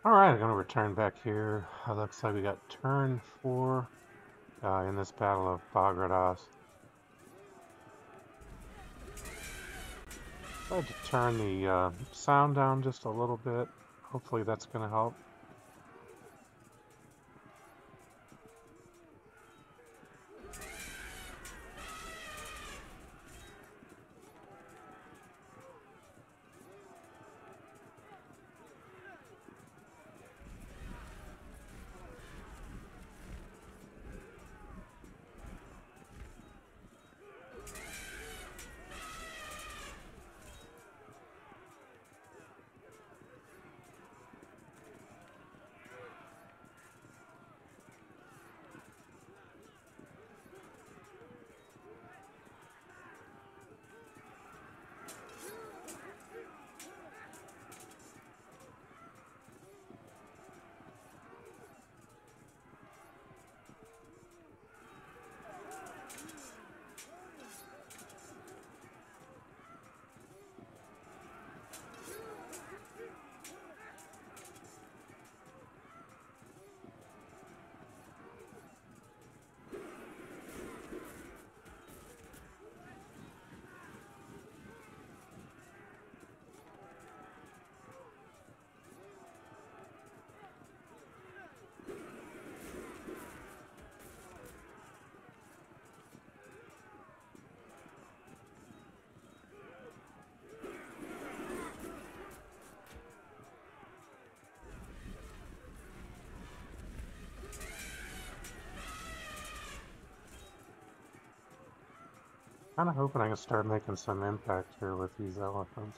Alright, I'm going to return back here. Looks like we got turn 4 in this battle of Bagradas. I had to turn the sound down just a little bit. Hopefully that's going to help. Kind of hoping I can start making some impact here with these elephants.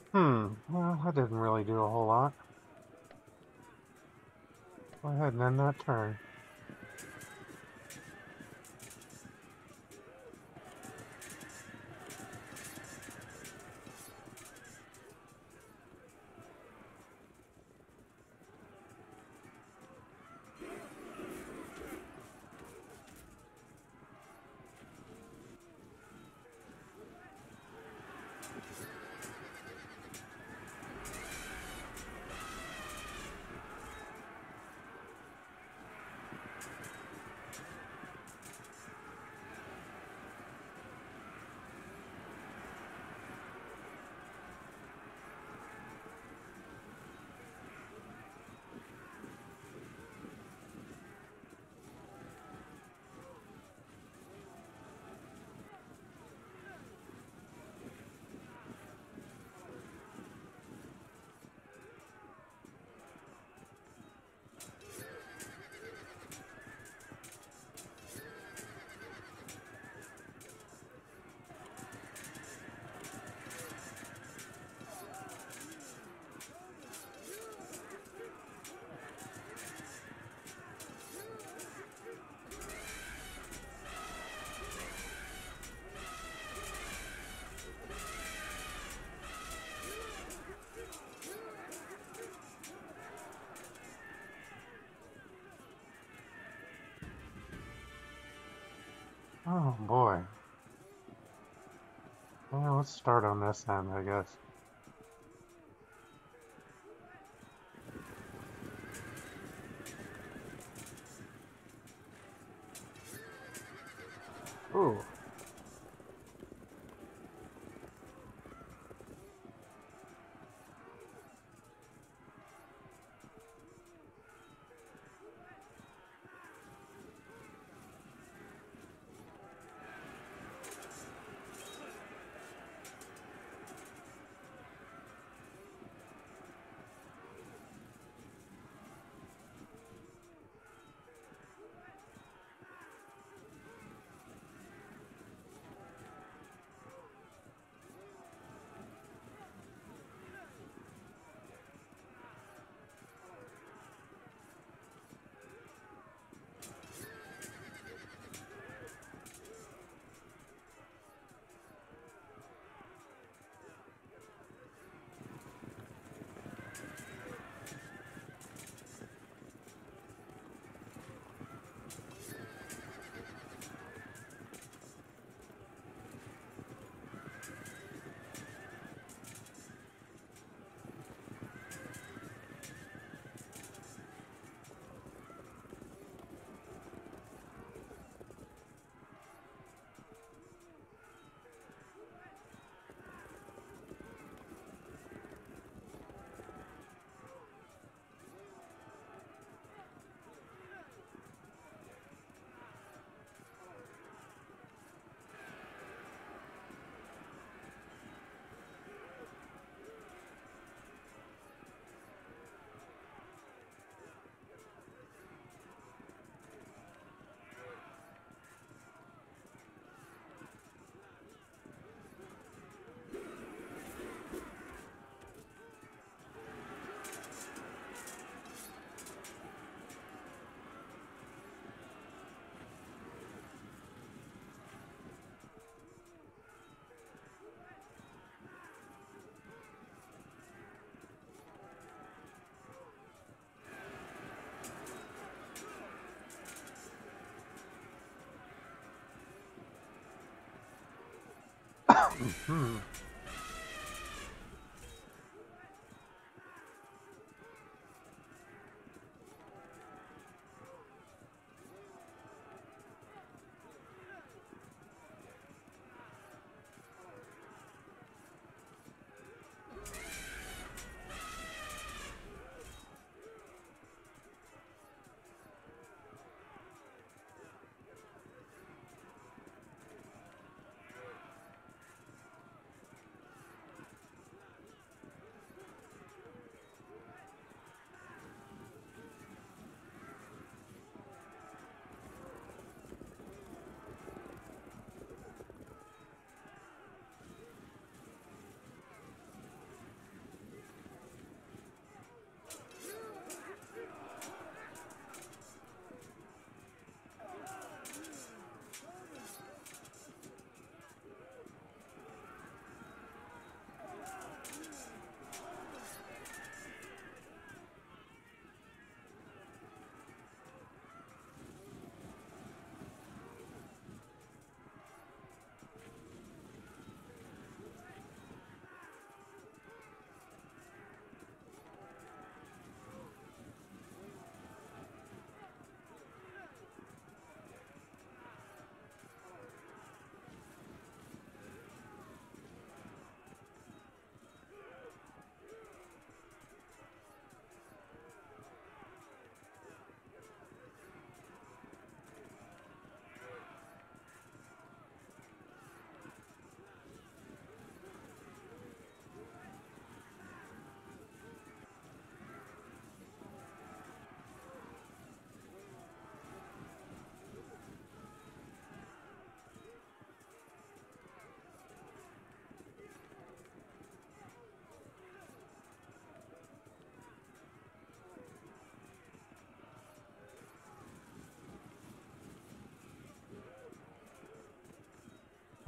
Well, that didn't really do a whole lot. Go ahead and end that turn. Oh boy. Well, let's start on this end, I guess. Ooh. Hmm.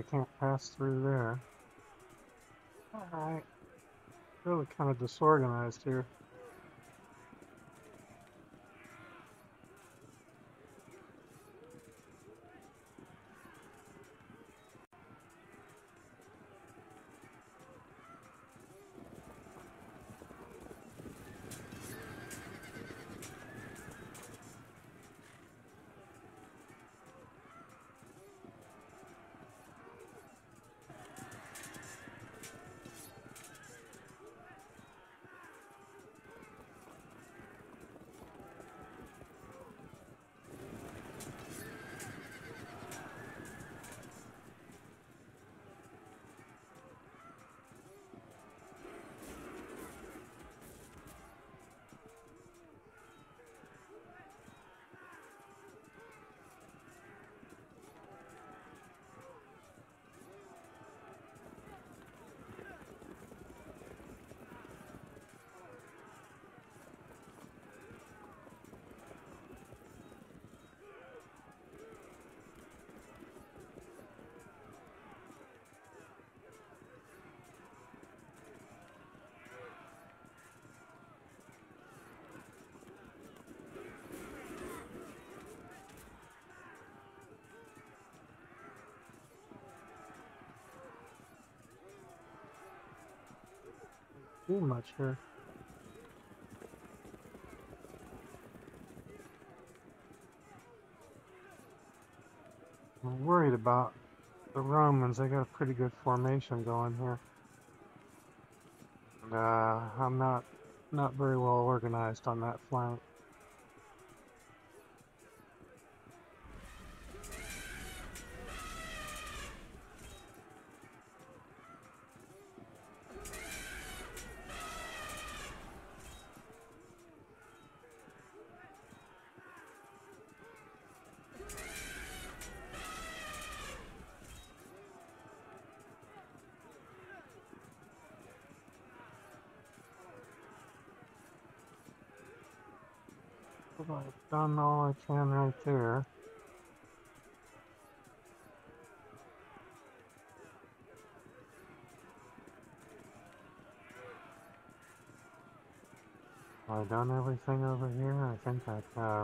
I can't pass through there. Alright. Really kind of disorganized here. Too much here. I'm worried about the Romans. They got a pretty good formation going here. And, I'm not very well organized on that flank. I've done all I can right there. Have I done everything over here? I think I have.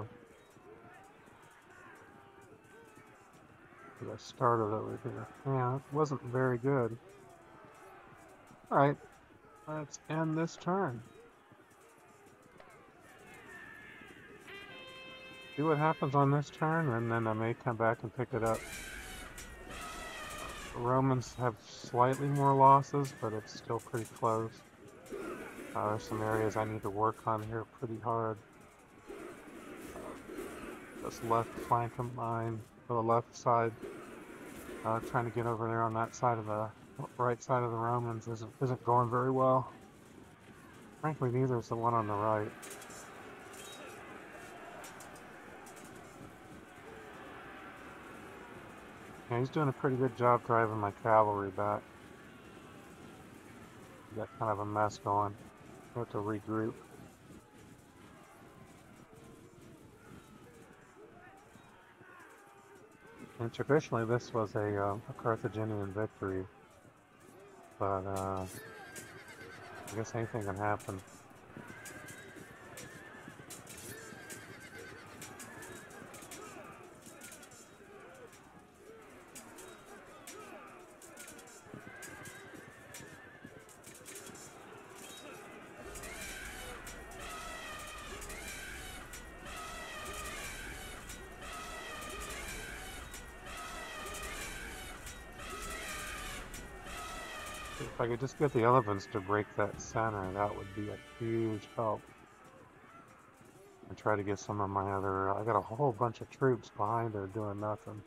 I started over here. Yeah, it wasn't very good. Alright, let's end this turn. See what happens on this turn, and then I may come back and pick it up. The Romans have slightly more losses, but it's still pretty close. There's some areas I need to work on here pretty hard. This left flank of mine, or the left side, trying to get over there on that side of the right side of the Romans isn't going very well. Frankly, neither is the one on the right. Yeah, he's doing a pretty good job driving my cavalry back. Got kind of a mess going. I have to regroup. And traditionally, this was a Carthaginian victory, but I guess anything can happen. If I could just get the elephants to break that center, that would be a huge help. And try to get some of my other... I got a whole bunch of troops behind there doing nothing.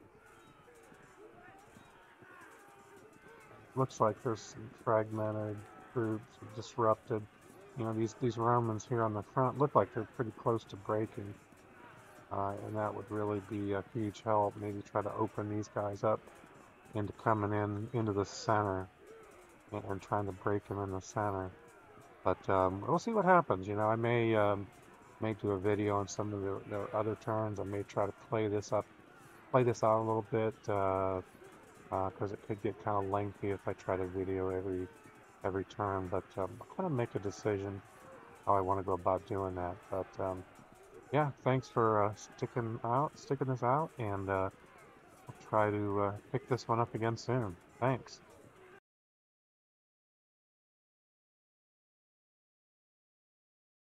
Looks like there's some fragmented troops, disrupted. You know, these Romans here on the front look like they're pretty close to breaking. And that would really be a huge help. Maybe try to open these guys up into coming into the center. And trying to break him in the center, but we'll see what happens. You know, I may do a video on some of the other turns. I may try to play this out a little bit, because it could get kind of lengthy if I try to video every turn. But I'll kind of make a decision how I want to go about doing that. But yeah, thanks for sticking this out, and I'll try to pick this one up again soon. Thanks.